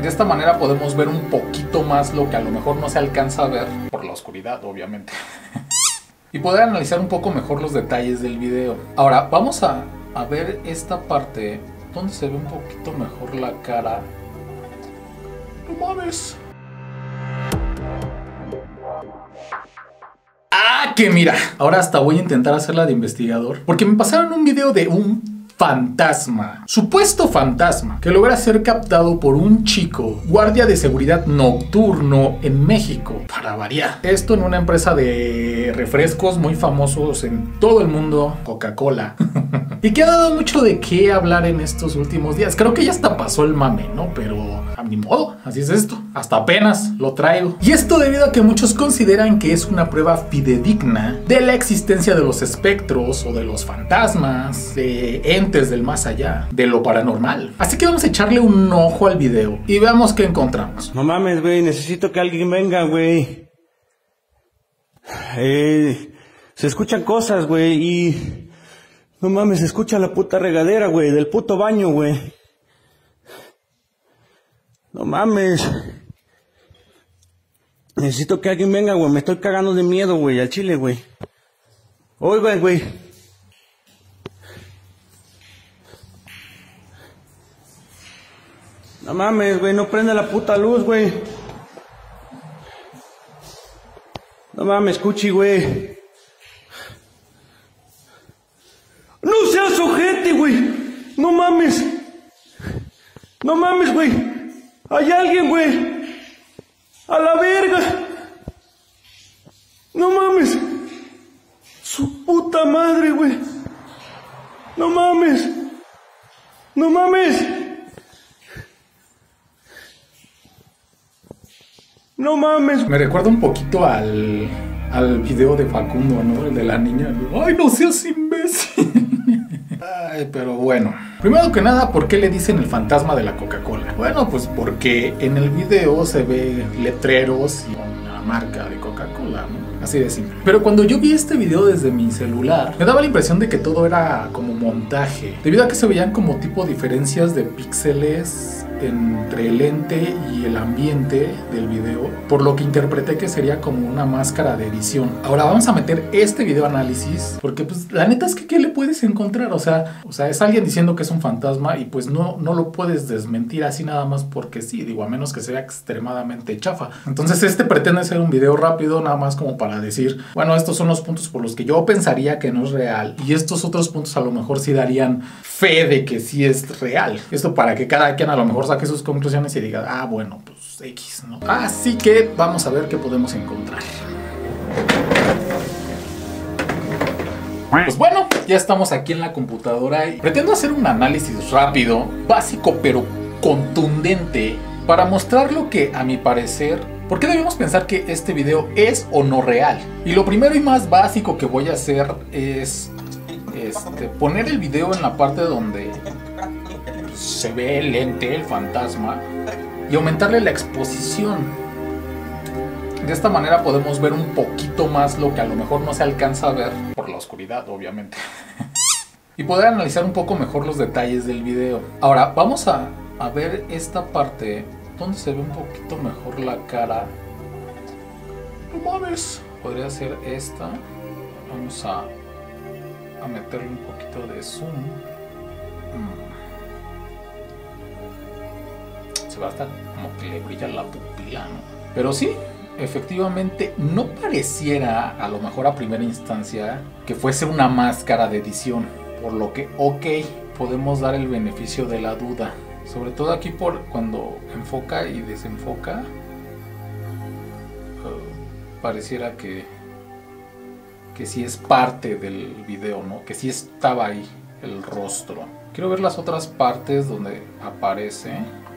De esta manera podemos ver un poquito más lo que a lo mejor no se alcanza a ver por la oscuridad, obviamente. Y poder analizar un poco mejor los detalles del video. Ahora, vamos a ver esta parte donde se ve un poquito mejor la cara. ¡No mames! ¡Ah, que mira! Ahora hasta voy a intentar hacerla de investigador, porque me pasaron un video de un fantasma, supuesto fantasma, que logra ser captado por un chico guardia de seguridad nocturno en México, para variar. Esto en una empresa de refrescos muy famosos en todo el mundo, Coca-Cola. Y que ha dado mucho de qué hablar en estos últimos días. Creo que ya hasta pasó el mame, ¿no? Pero a mi modo, así es esto. Hasta apenas lo traigo. Y esto debido a que muchos consideran que es una prueba fidedigna de la existencia de los espectros o de los fantasmas, de entes del más allá, de lo paranormal. Así que vamos a echarle un ojo al video y veamos qué encontramos. No mames, güey, necesito que alguien venga, güey. Se escuchan cosas, güey, y... No mames, se escucha la puta regadera, güey, del puto baño, güey. No mames. Necesito que alguien venga, güey, me estoy cagando de miedo, güey, al chile, güey. Oigan, güey. No mames, güey, no prende la puta luz, güey. No mames, Cuchi, güey. ¡No seas ojete, güey! ¡No mames! ¡No mames, güey! ¡Hay alguien, güey! ¡A la verga! ¡No mames! ¡Su puta madre, güey! ¡No mames! ¡No mames! ¡No mames! Me recuerda un poquito al video de Facundo, ¿no? El de la niña. ¡Ay, no seas imbécil! Ay, pero bueno. Primero que nada, ¿por qué le dicen el fantasma de la Coca-Cola? Bueno, pues porque en el video se ve letreros y una marca de Coca-Cola, ¿no? Así de simple. Pero cuando yo vi este video desde mi celular, me daba la impresión de que todo era como montaje, debido a que se veían como tipo diferencias de píxeles entre el lente y el ambiente del video, por lo que interpreté que sería como una máscara de edición. Ahora vamos a meter este video análisis, porque pues la neta es que ¿qué le puedes encontrar? O sea, es alguien diciendo que es un fantasma y pues no lo puedes desmentir así nada más porque sí, digo, a menos que sea extremadamente chafa. Entonces este pretende ser un video rápido, nada más como para decir, bueno, estos son los puntos por los que yo pensaría que no es real y estos otros puntos a lo mejor sí darían fe de que sí es real. Esto para que cada quien a lo mejor saque sus conclusiones y diga, ah, bueno, pues X, ¿no? Así que vamos a ver qué podemos encontrar. Pues bueno, ya estamos aquí en la computadora y pretendo hacer un análisis rápido, básico pero contundente, para mostrar lo que a mi parecer, ¿por qué debemos pensar que este video es o no real? Y lo primero y más básico que voy a hacer es poner el video en la parte donde se ve el ente, el fantasma, y aumentarle la exposición. De esta manera podemos ver un poquito más lo que a lo mejor no se alcanza a ver por la oscuridad, obviamente. Y poder analizar un poco mejor los detalles del video. Ahora vamos a ver esta parte donde se ve un poquito mejor la cara. No mames. Podría ser esta. Vamos a meterle un poquito de zoom. Se va a estar como que le brilla la pupila, ¿no? Pero sí, efectivamente no pareciera a lo mejor a primera instancia que fuese una máscara de edición, por lo que ok, podemos dar el beneficio de la duda, sobre todo aquí por cuando enfoca y desenfoca, pareciera que sí es parte del video, ¿no? Que sí estaba ahí el rostro. Quiero ver las otras partes donde aparece.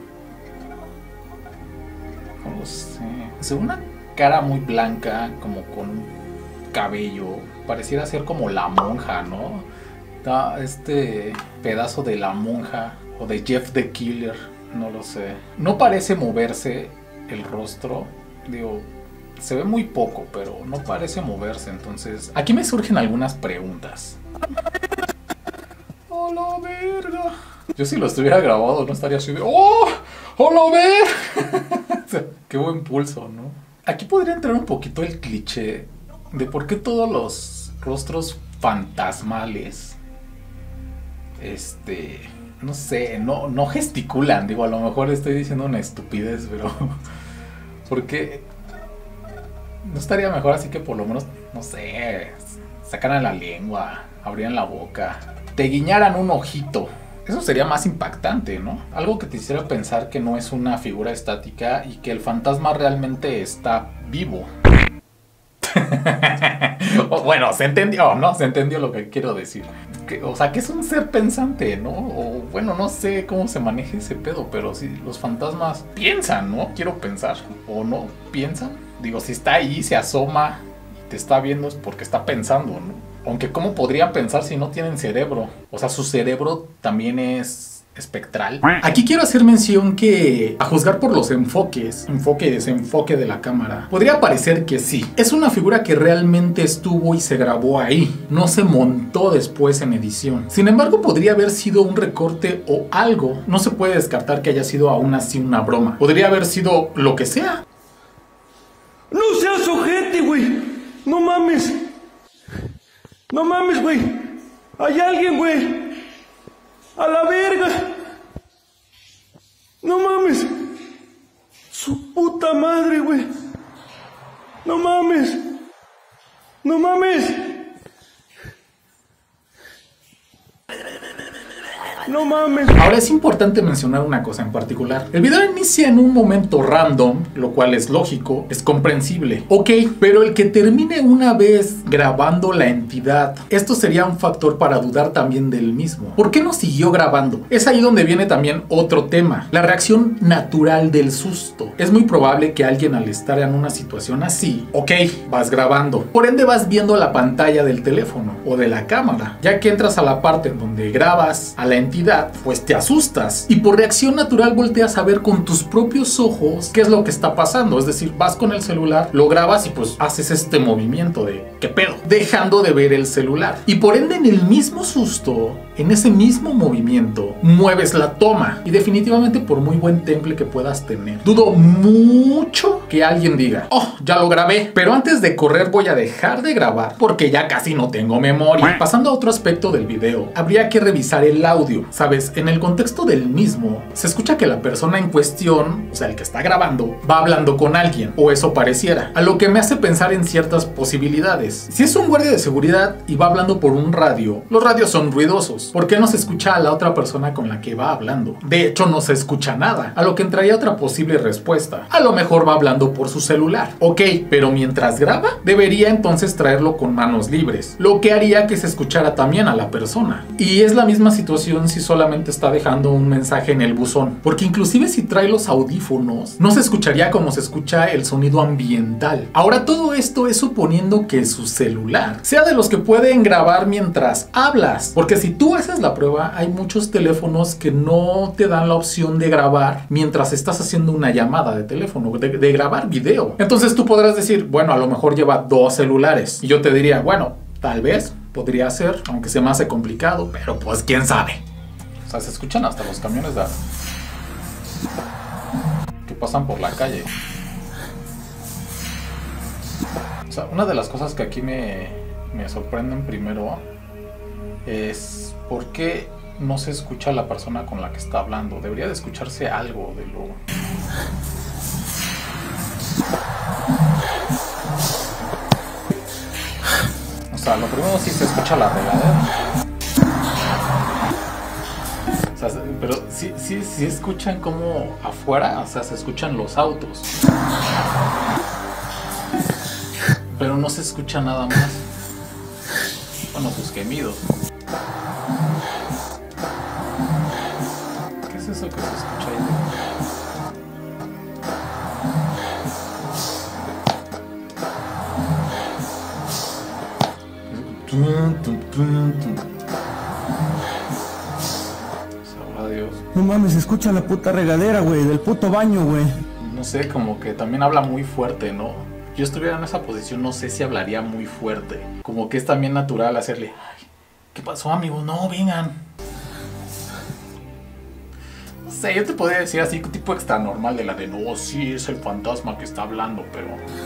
No lo sé. Es una cara muy blanca, como con un cabello. Pareciera ser como la monja, ¿no? Da este pedazo de la monja o de Jeff the Killer, no lo sé. No parece moverse el rostro. Digo, se ve muy poco, pero no parece moverse. Entonces, aquí me surgen algunas preguntas. ¡A la verga! Yo si lo estuviera grabado no estaría así de ¡oh! ¡Hola, ve! Qué buen pulso, ¿no? Aquí podría entrar un poquito el cliché de por qué todos los rostros fantasmales, no sé, no gesticulan. Digo, a lo mejor estoy diciendo una estupidez, pero ¿por qué no estaría mejor así que por lo menos, no sé, sacaran la lengua, abrieran la boca, te guiñaran un ojito? Eso sería más impactante, ¿no? Algo que te hiciera pensar que no es una figura estática y que el fantasma realmente está vivo. Bueno, se entendió, ¿no? Se entendió lo que quiero decir. O sea, que es un ser pensante, ¿no? O bueno, no sé cómo se maneja ese pedo, pero si los fantasmas piensan, ¿no? Quiero pensar. ¿O no piensan? Digo, si está ahí, se asoma y te está viendo es porque está pensando, ¿no? Aunque ¿cómo podrían pensar si no tienen cerebro? O sea, su cerebro también es espectral. Aquí quiero hacer mención que, a juzgar por los enfoques, enfoque y desenfoque de la cámara, podría parecer que sí. Es una figura que realmente estuvo y se grabó ahí. No se montó después en edición. Sin embargo, podría haber sido un recorte o algo. No se puede descartar que haya sido aún así una broma. Podría haber sido lo que sea. No seas ojete, güey. No mames. No mames, güey. Hay alguien, güey. A la verga. No mames. Su puta madre, güey. No mames. No mames. No mames. Ahora es importante mencionar una cosa en particular. El video inicia en un momento random, lo cual es lógico, es comprensible. Ok, pero el que termine una vez grabando la entidad, esto sería un factor para dudar también del mismo. ¿Por qué no siguió grabando? Es ahí donde viene también otro tema, la reacción natural del susto. Es muy probable que alguien al estar en una situación así, ok, vas grabando. Por ende vas viendo la pantalla del teléfono o de la cámara. Ya que entras a la parte en donde grabas a la entidad, pues te asustas y por reacción natural volteas a ver con tus propios ojos qué es lo que está pasando. Es decir, vas con el celular, lo grabas y pues haces este movimiento de ¿qué pedo? Dejando de ver el celular. Y por ende en el mismo susto, en ese mismo movimiento, mueves la toma. Y definitivamente por muy buen temple que puedas tener, dudo mucho que alguien diga, oh, ya lo grabé, pero antes de correr voy a dejar de grabar porque ya casi no tengo memoria. Pasando a otro aspecto del video, habría que revisar el audio. ¿Sabes? En el contexto del mismo, se escucha que la persona en cuestión, o sea, el que está grabando, va hablando con alguien, o eso pareciera, a lo que me hace pensar en ciertas posibilidades. Si es un guardia de seguridad y va hablando por un radio, los radios son ruidosos. ¿Por qué no se escucha a la otra persona con la que va hablando? De hecho, no se escucha nada, a lo que entraría otra posible respuesta. A lo mejor va hablando por su celular. Ok, pero mientras graba, debería entonces traerlo con manos libres, lo que haría que se escuchara también a la persona. Y es la misma situación si solamente está dejando un mensaje en el buzón, porque inclusive si trae los audífonos no se escucharía como se escucha el sonido ambiental. Ahora todo esto es suponiendo que su celular sea de los que pueden grabar mientras hablas, porque si tú haces la prueba hay muchos teléfonos que no te dan la opción de grabar mientras estás haciendo una llamada de teléfono, de grabar video. Entonces tú podrás decir, bueno, a lo mejor lleva dos celulares, y yo te diría, bueno, tal vez podría ser, aunque se me hace complicado, pero pues quién sabe. O sea, se escuchan hasta los camiones que pasan por la calle. O sea, una de las cosas que aquí me sorprenden primero es por qué no se escucha a la persona con la que está hablando. Debería de escucharse algo de lo... O sea, lo primero sí se escucha la regadera. O sea, pero sí escuchan como afuera, o sea, se escuchan los autos. Pero no se escucha nada más. Bueno, sus gemidos. ¿Qué es eso que se escucha ahí? Dios. No mames, se escucha la puta regadera, güey, del puto baño, güey. No sé, como que también habla muy fuerte, ¿no? Yo estuviera en esa posición, no sé si hablaría muy fuerte. Como que es también natural hacerle, ay, ¿qué pasó, amigos? No, vengan. No sé, yo te podría decir así, tipo extra normal de la de no, sí, es el fantasma que está hablando, pero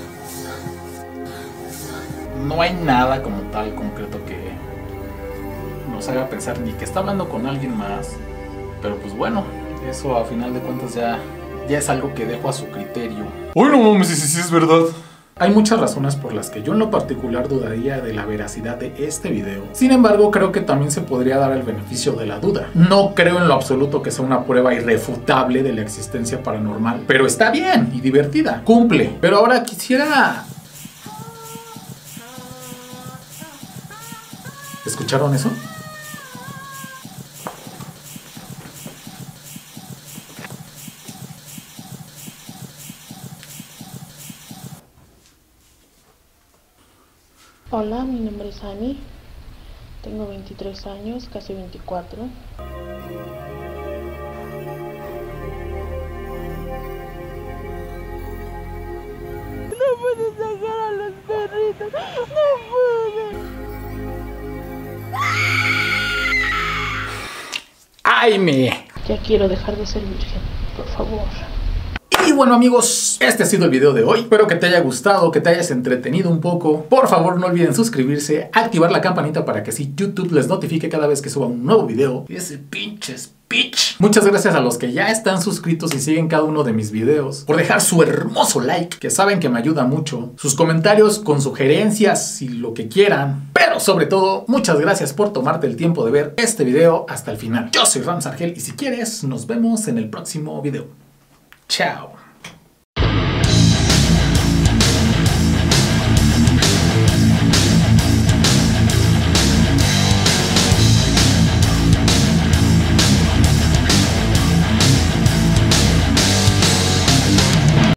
no hay nada como tal concreto que nos haga pensar ni que está hablando con alguien más. Pero pues bueno, eso a final de cuentas ya es algo que dejo a su criterio. Uy, no mames, sí es verdad. Hay muchas razones por las que yo en lo particular dudaría de la veracidad de este video. Sin embargo, creo que también se podría dar el beneficio de la duda. No creo en lo absoluto que sea una prueba irrefutable de la existencia paranormal, pero está bien y divertida, cumple. Pero ahora quisiera... ¿Escucharon eso? Hola, mi nombre es Ani, tengo 23 años, casi 24. No puedes sacar a los perritos, no puedes. ¡Ay, Ya quiero dejar de ser virgen, por favor. Y bueno amigos, este ha sido el video de hoy. Espero que te haya gustado, que te hayas entretenido un poco. Por favor no olviden suscribirse, activar la campanita para que así YouTube les notifique cada vez que suba un nuevo video. Y ese pinche speech. Muchas gracias a los que ya están suscritos y siguen cada uno de mis videos, por dejar su hermoso like, que saben que me ayuda mucho. Sus comentarios con sugerencias y lo que quieran. Pero sobre todo, muchas gracias por tomarte el tiempo de ver este video hasta el final. Yo soy Rams Argel y si quieres, nos vemos en el próximo video. Chao.